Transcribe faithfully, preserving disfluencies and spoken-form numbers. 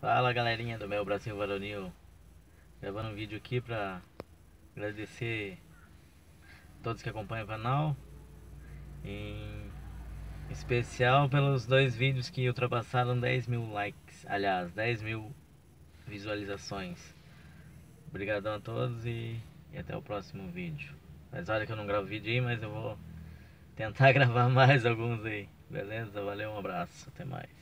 Fala galerinha do meu Brasil Varonil, gravando um vídeo aqui pra agradecer a todos que acompanham o canal, em especial pelos dois vídeos que ultrapassaram dez mil likes, aliás, dez mil visualizações. Obrigadão a todos e, e até o próximo vídeo. Mas olha que eu não gravo vídeo aí, mas eu vou tentar gravar mais alguns aí, beleza? Valeu, um abraço, até mais.